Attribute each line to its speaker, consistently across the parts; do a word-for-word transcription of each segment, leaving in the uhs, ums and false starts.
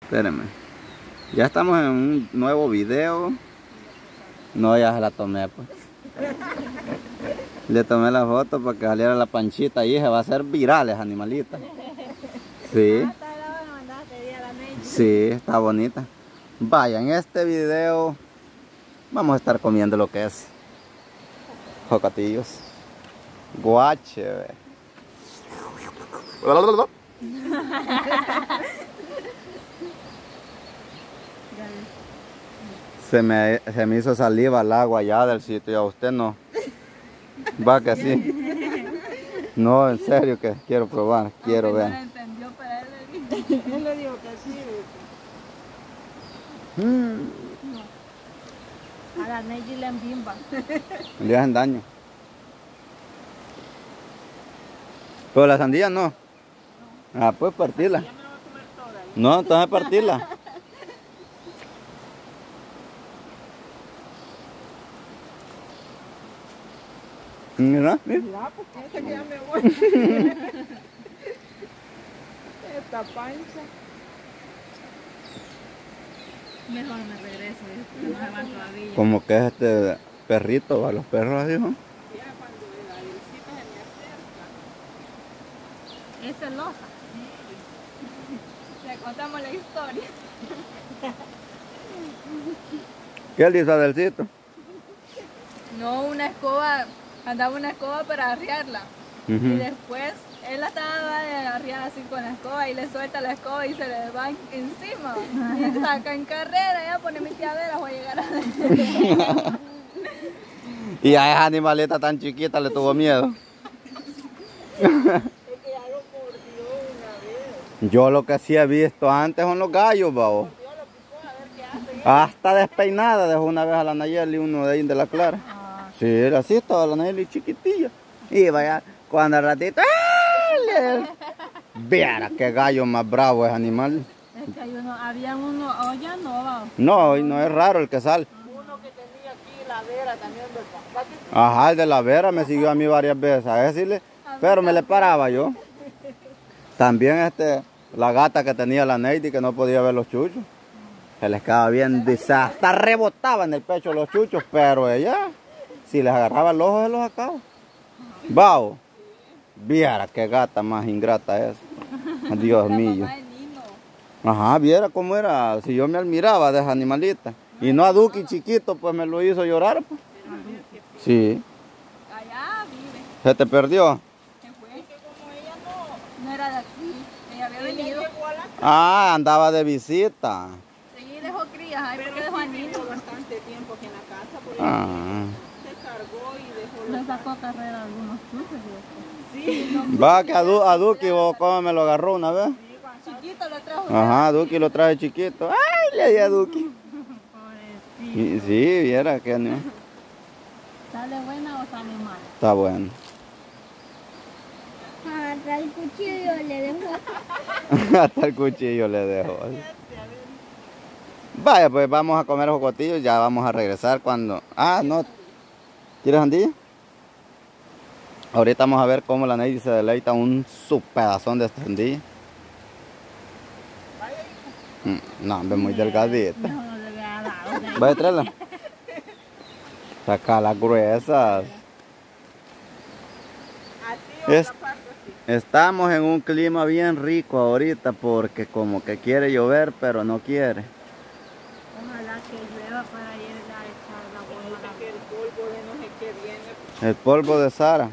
Speaker 1: Espérenme. Ya estamos en un nuevo video. No, ya se la tomé, pues. Le tomé la foto para que saliera la panchita y se va a hacer viral esa animalita. Sí. Sí, está bonita. Vaya, en este video vamos a estar comiendo lo que es jocotillos. Guache, ve. Se me, se me hizo saliva el agua ya del sitio y a usted no. Va que sí. No, en serio que quiero probar, quiero ver.
Speaker 2: No entendió, pero él le dijo, él le dijo que sí.
Speaker 1: Mm.
Speaker 2: No. A la Neji le embimba.
Speaker 1: Le hacen daño. Pero la sandía no. Ah, pues partirla. No, entonces partirla. Mira, mira.
Speaker 2: Mira, porque ese que ya me voy. Esta pancha. Mejor me regreso, no se van todavía.
Speaker 1: Como que es este perrito, a los perros así, ¿no?
Speaker 2: Mira cuando la visita se me acerca. Es celosa. Sí. Le contamos la historia.
Speaker 1: ¿Qué le hizo a Delcito?
Speaker 2: No, una escoba, andaba una escoba para arriarla.
Speaker 1: Uh -huh.
Speaker 2: Y después él la estaba arriada así con la escoba y le suelta la escoba y se le va encima. Y saca en carrera, ya pone mi tía Vera, voy a llegar a...
Speaker 1: Y a esa animalita tan chiquita le tuvo miedo.
Speaker 2: Es que ya lo mordió una vez.
Speaker 1: Yo lo que sí he visto antes son los gallos, babo. Hasta despeinada dejó una vez a la Nayeli, uno de ahí de la Clara. Ah. Sí, así estaba la Nayeli chiquitilla. Y vaya, cuando al ratito... Viera qué gallo más bravo es animal.
Speaker 2: Es que hay uno, había uno, oh, ya no va.
Speaker 1: No, no es raro el que sale.
Speaker 2: Uno que tenía aquí la Vera también del papá.
Speaker 1: Ajá, el de la Vera me siguió a mí varias veces. A ese sí le, pero me le paraba yo. También este, la gata que tenía la Neidi que no podía ver los chuchos. Se les quedaba bien, hasta rebotaba en el pecho los chuchos, pero ella, si les agarraba el ojo, se los sacaba. Bao, viera qué gata más ingrata es. Dios mío. Ajá, viera cómo era, si yo me admiraba de esa animalita. Y no a Duki chiquito, pues me lo hizo llorar, pues. Sí.
Speaker 2: Allá vive.
Speaker 1: ¿Se te perdió?
Speaker 2: Se fue. Que como ella no, no era de aquí, ella había venido.
Speaker 1: Ah, andaba de visita.
Speaker 2: Sí, dejó crías, ahí porque dejó a niños. Bastante tiempo aquí en la casa, por
Speaker 1: Ah.
Speaker 2: se cargó y dejó. Le sacó a carrera a algunos chuchos. Sí.
Speaker 1: Va que a, Du, a Duki, ¿cómo me lo agarró una vez?
Speaker 2: Chiquito lo trajo.
Speaker 1: Ajá, Duki lo traje chiquito. Ay, le di a Duki. Y, sí, viera que no.
Speaker 2: ¿Sale buena o sale mala?
Speaker 1: Está bueno.
Speaker 3: Hasta el cuchillo le dejó.
Speaker 1: Hasta el cuchillo le dejó. Vaya, pues vamos a comer jocotillos. Ya vamos a regresar cuando... Ah, no. ¿Quieres andilla? Ahorita vamos a ver cómo la Neidi se deleita un su pedazón de esta andilla. No, hombre, muy delgadita. Vaya a traerla. Saca las gruesas. Es, estamos en un clima bien rico ahorita porque como que quiere llover, pero no quiere.
Speaker 2: Ojalá que llueva para ir a echar la bomba. Que el polvo de no sé qué viene.
Speaker 1: El polvo de Sara.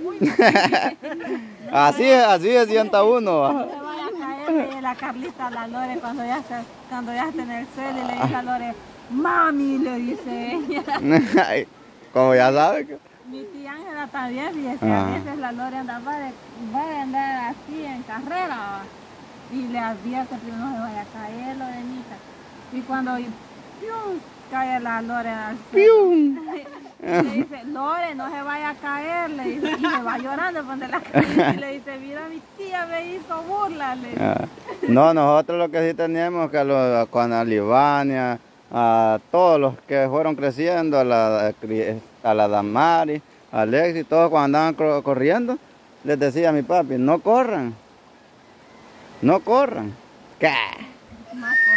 Speaker 1: así es, así se sienta uno.
Speaker 2: No se vaya a caer la Carlita a la Lore cuando ya se, cuando ya está en el suelo y le dice a Lore, mami, le dice ella.
Speaker 1: Como ya sabe que...
Speaker 2: Mi tía Ángela también, fíjese, a veces la Lore andaba de, va a andar así en carrera y le advierte que no se vaya a caer, Lorenita. Y cuando ¡pium! Cae la Lore al suelo. Le dice, Lore, no se vaya a caer, le dice, y le va llorando cuando la cae y le dice, mira, mi tía me hizo burla. Le dice.
Speaker 1: Ah, no, nosotros lo que sí teníamos que los, con a Livania, a todos los que fueron creciendo, a la, a la Damari, a Alexi, todos cuando andaban corriendo, les decía a mi papi, no corran, no corran. ¿Qué?
Speaker 2: Más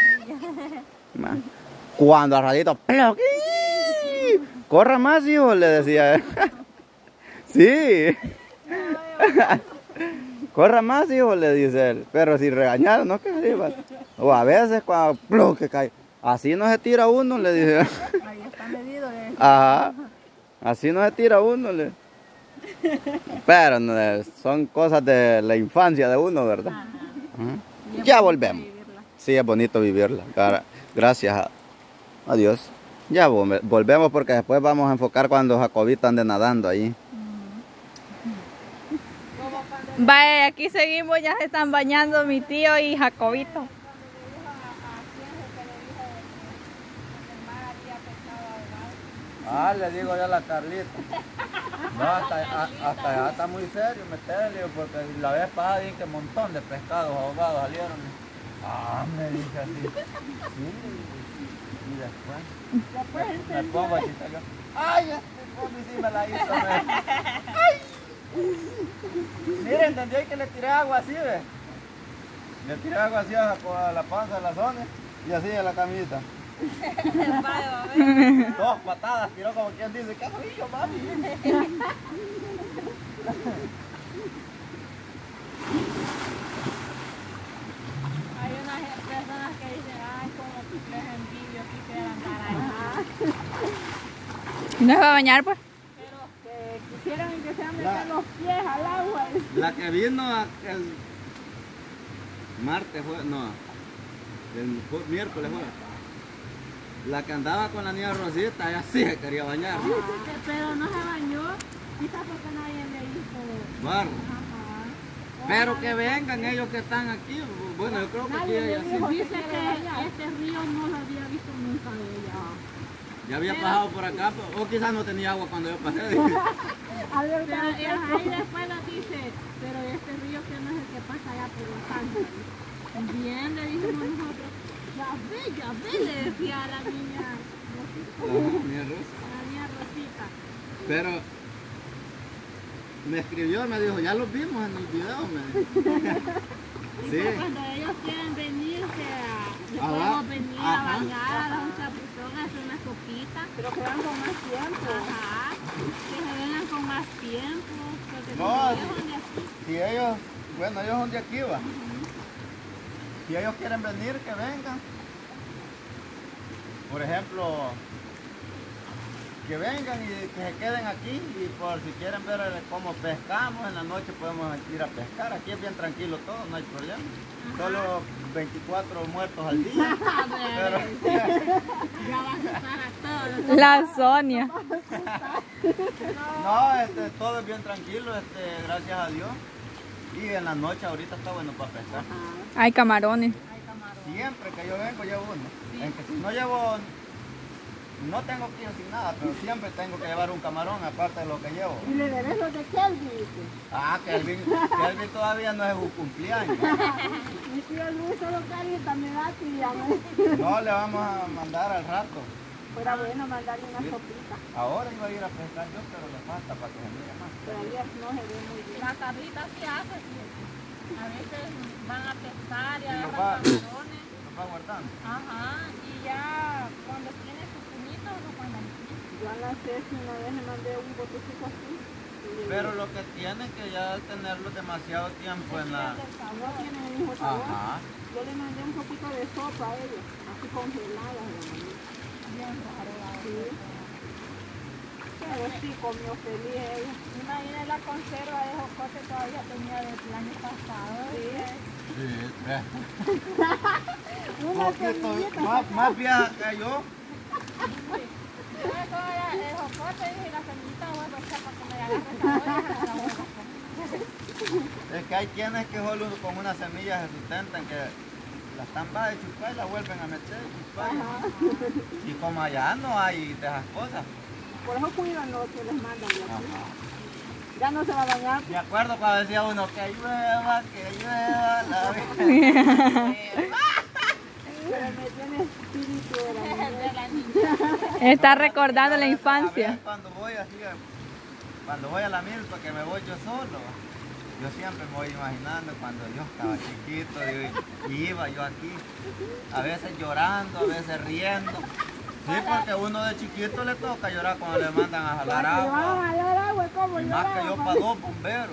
Speaker 1: Ma. Cuando al ratito, ¡ploc! Corra más, hijo, le decía él. Sí. Corra más, hijo, le dice él. Pero si regañaron, no que se iba. O a veces cuando ¡ploc! Que cae. Así no se tira uno, le dice.
Speaker 2: Ahí está medido. ¿Eh?
Speaker 1: Ajá. Así no se tira uno, le. Pero no, son cosas de la infancia de uno, ¿verdad?
Speaker 2: Ajá.
Speaker 1: Ajá. Ya volvemos. Sí, es bonito vivirla. Gracias a, a Dios. Ya volvemos porque después vamos a enfocar cuando Jacobito ande nadando ahí.
Speaker 2: Vaya, aquí seguimos, ya se están bañando mi tío y Jacobito.
Speaker 1: Ah, le digo yo a la Carlita. No, hasta, a, hasta allá está muy serio meterle, porque la vez pasada dije que un montón de pescados ahogados salieron. Ah, me dice así. Sí. Y después,
Speaker 2: Después
Speaker 1: me, me pongo a chistar yo. Ay, este combi sí me la hizo. Me. Ay. Mira, entendí que le tiré agua así, ¿ves? Le tiré agua así a, a la panza de la zona y así a la camita. Dos patadas tiró como quien dice, ¿qué soy yo, mami?
Speaker 2: Hay unas personas que dicen, ay, como les envidio, quisiera andar ahí. ¿No se va a bañar, pues? Pero que quisieran que se meter la, los pies al agua.
Speaker 1: La que vino a, el martes, fue, no, el miércoles fue. La que andaba con la niña Rosita, ella sí se quería bañar.
Speaker 2: Sí, sí, pero no se bañó, quizás porque nadie le hizo
Speaker 1: barro.
Speaker 2: Ajá.
Speaker 1: Pero que vengan ellos que están aquí. Bueno, yo creo que aquí ella sí.
Speaker 2: Dice que este río no lo había visto nunca ella.
Speaker 1: Ya había pero, pasado por acá, o quizás no tenía agua cuando yo pasé.
Speaker 2: Pero ahí después lo dice, pero este río que no es el que pasa allá por los Ángeles. Bien, le dijimos nosotros. Ya ve, ya ve, le decía a la niña Rosita.
Speaker 1: La niña Rosa.
Speaker 2: La niña Rosita.
Speaker 1: Pero me escribió, me dijo, ya los vimos en el video. Me dijo. Sí.
Speaker 2: Cuando ellos quieren venirse a,
Speaker 1: Ajá.
Speaker 2: venir
Speaker 1: Ajá.
Speaker 2: a bañar a un chapuzón, a hacer una sopita. Pero que vengan con más tiempo. Ajá. Que se vengan con más tiempo. Porque
Speaker 1: No,
Speaker 2: si,
Speaker 1: si, si ellos, bueno, ellos son de aquí, va. Uh-huh. Si ellos quieren venir, que vengan. Por ejemplo, que vengan y que se queden aquí y por si quieren ver cómo pescamos, en la noche podemos ir a pescar. Aquí es bien tranquilo todo, no hay problema. Ajá. Solo veinticuatro muertos al día. Pero,
Speaker 2: ya va a asustar a todos.
Speaker 4: La Sonia.
Speaker 1: No, este, todo es bien tranquilo, este, gracias a Dios. Y en la noche ahorita está bueno para pescar.
Speaker 4: Ajá. Hay camarones.
Speaker 2: Hay camarones.
Speaker 1: Siempre que yo vengo llevo uno. Sí. En que si no llevo, no tengo que ir sin nada, pero siempre tengo que llevar un camarón aparte de lo que llevo.
Speaker 2: ¿Y le debes lo de Kelvin?
Speaker 1: Ah, Kelvin, Kelvin todavía no es su cumpleaños.
Speaker 2: Mi tío Luis solo carita me da tía.
Speaker 1: No, le vamos a mandar al rato.
Speaker 2: Fuera bueno mandarle una sí. Sopita.
Speaker 1: Ahora iba a ir a pescar yo, pero le falta para que se mire más.
Speaker 2: Todavía no se ve muy bien. La Carlita sí hace, fíjate. A veces van a pescar y agarran camarones.
Speaker 1: Los va guardando.
Speaker 2: Ajá, y ya cuando tiene sus puñitos los mandan. Yo a la Ceci una vez le mandé un botecito así.
Speaker 1: Pero lo que tiene que ya tenerlo demasiado tiempo en la...
Speaker 2: No tienen el mismo sabor.
Speaker 1: Ajá.
Speaker 2: Yo le mandé un poquito de sopa a ellos, así congelada. Bien raro. Sí. Pero sí comió feliz ella. Imagina la conserva de jocote todavía tenía del año pasado. Sí.
Speaker 1: Sí, una semillita. Más, más vieja que yo.
Speaker 2: El jocote y la semillita huevo para que me agarre sabor.
Speaker 1: Es que hay quienes que solo con una semilla se sustentan, que la están bajas de chupar y la vuelven a meter y chupar. Y como allá no hay de esas cosas.
Speaker 2: Por eso cuidan lo que les mandan. Ya no se va a bañar.
Speaker 1: Me acuerdo cuando decía uno que llueva, que llueva, la vida.
Speaker 2: Pero me tiene espíritu de la niña.
Speaker 4: Está recordando la infancia.
Speaker 1: Cuando voy así, cuando voy a la milpa, que me voy yo solo. Yo siempre me voy imaginando cuando yo estaba chiquito y, y iba yo aquí, a veces llorando, a veces riendo. Sí, porque uno de chiquito le toca llorar cuando le mandan a jalar agua.
Speaker 2: a jalar agua, ¿cómo
Speaker 1: Y más que yo para dos bomberos.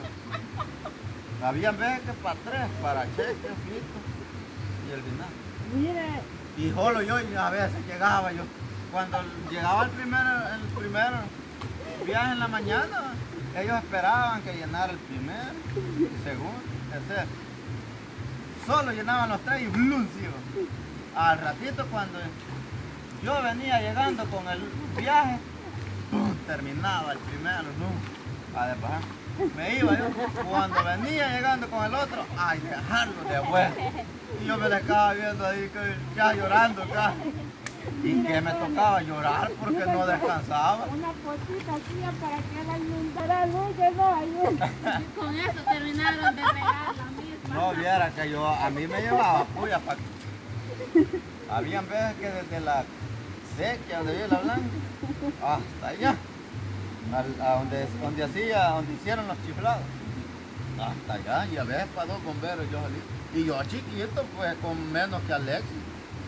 Speaker 1: Habían veces que para tres, para Cheque, Fito y el vinagre.
Speaker 2: Mire,
Speaker 1: Y solo yo y a veces llegaba yo. Cuando llegaba el primer, el primer viaje en la mañana, ellos esperaban que llenara el primer, el segundo, el tercero. Solo llenaban los tres y ¡blum! Se iba. Al ratito cuando yo venía llegando con el viaje, ¡pum! Terminaba el primero, ¡no! A desbajar. Me iba yo, cuando venía llegando con el otro, ay, dejarlo de vuelta. Y yo me le estaba viendo ahí, que ya llorando acá. Y que me tocaba llorar porque no descansaba.
Speaker 2: una cosita hacía para que la inundara luz, que no ayuda. Con eso terminaron de pegar la misma.
Speaker 1: No viera que yo, a mí me llevaba puya para habían veces que desde la sequía donde vive la blanca hasta allá, al- a donde, donde hacía, donde hicieron los chiflados, hasta allá, y a veces para dos bomberos yo salí. Y yo chiquito, pues con menos que Alexis.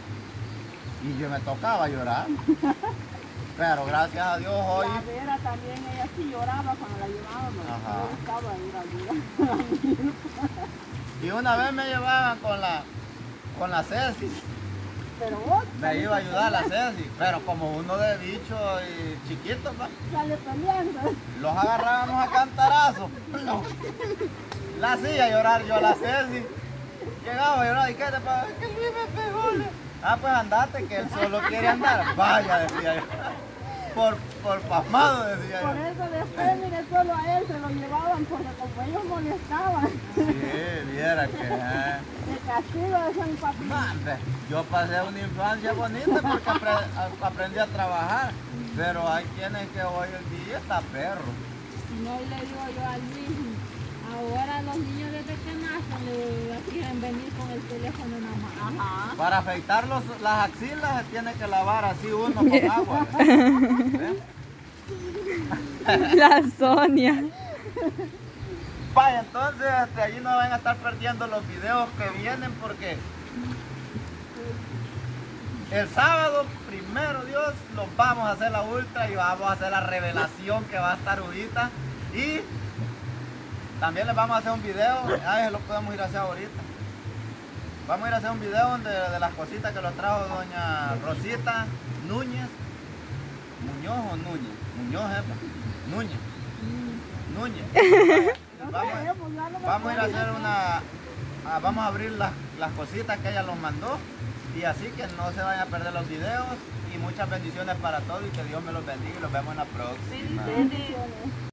Speaker 1: Y yo me tocaba llorar. Pero gracias a Dios hoy.
Speaker 2: La Vera también, ella sí lloraba cuando la llevábamos.
Speaker 1: Ajá.
Speaker 2: Le gustaba ir a ayudar.
Speaker 1: Y una vez me llevaban con la con la Ceci.
Speaker 2: Pero vos
Speaker 1: Me iba a ayudar la Ceci. Pero como uno de bicho y chiquito, pues,
Speaker 2: sale peleando.
Speaker 1: los agarrábamos a cantarazos. No. La hacía llorar yo a la Ceci. Llegaba a llorar, ¿y qué te pasa? Que Luis me pegó. le- Ah, pues andate, que él solo quiere andar. Vaya, decía yo. Por, por pasmado, decía
Speaker 2: Por
Speaker 1: yo.
Speaker 2: eso después, mire, solo a él se lo llevaban, porque como ellos molestaban,
Speaker 1: Sí, viera que... eh.
Speaker 2: de castigo de San Papi.
Speaker 1: Mande, yo pasé una infancia bonita porque apre- a- aprendí a trabajar. Pero hay quienes que hoy en día está perro.
Speaker 2: Si no, y le digo yo a Luis, ahora los niños desde que nacen le quieren venir con el teléfono en la mano. Ajá.
Speaker 1: Para afeitar los, las axilas se tiene que lavar así uno con agua. ¿Ve?
Speaker 4: La Sonia.
Speaker 1: Vaya, entonces hasta allí no van a estar perdiendo los videos que vienen porque el sábado, primero Dios, los vamos a hacer la ultra y vamos a hacer la revelación que va a estar ahorita. Y también les vamos a hacer un video, ay, lo podemos ir a hacer ahorita. Vamos a ir a hacer un video donde, de las cositas que lo trajo doña Rosita Núñez. ¿Muñoz o Núñez? Muñoz, jefa. Núñez. Núñez. Vamos, vamos a ir a hacer una... ah, vamos a abrir las, las cositas que ella nos mandó. Y así que no se vayan a perder los videos. Y muchas bendiciones para todos y que Dios me los bendiga y los vemos en la próxima.
Speaker 2: Bendiciones.